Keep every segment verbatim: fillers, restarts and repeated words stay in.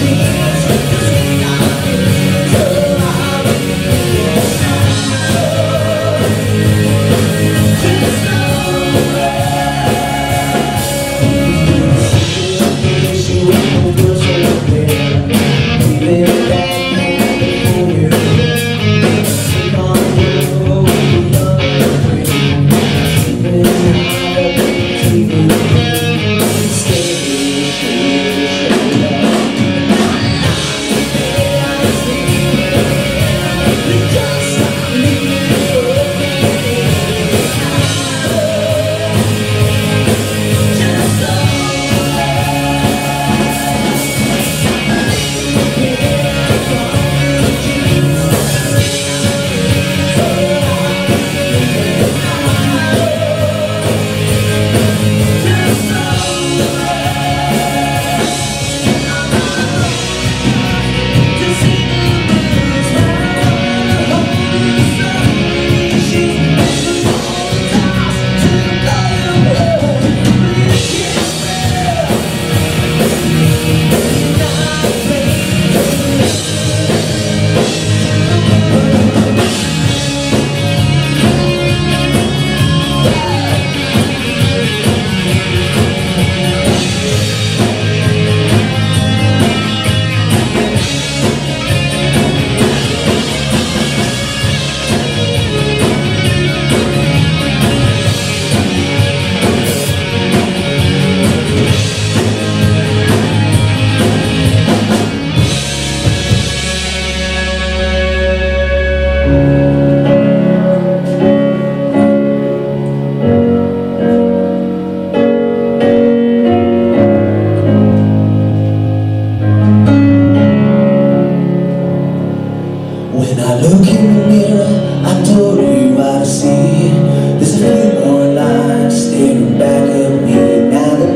When I look in the mirror, I told you what I see. There's a few more lines staring back at me. Now the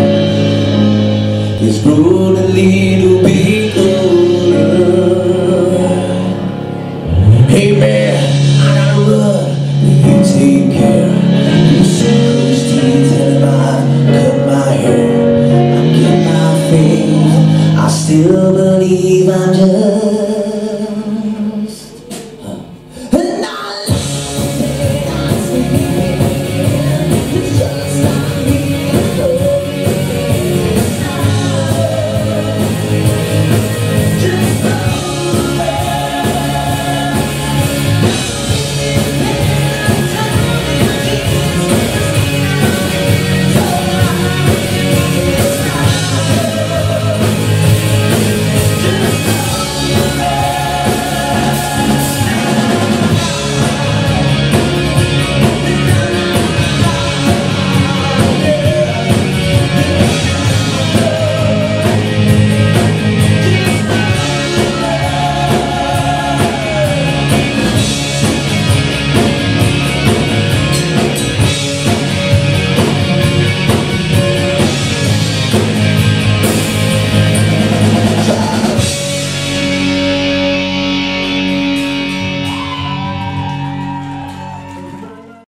light is growing a little bit older. Hey man, I gotta run, will you take care? You suck those teeth and I cut my hair. I get my faith, I still believe I'm just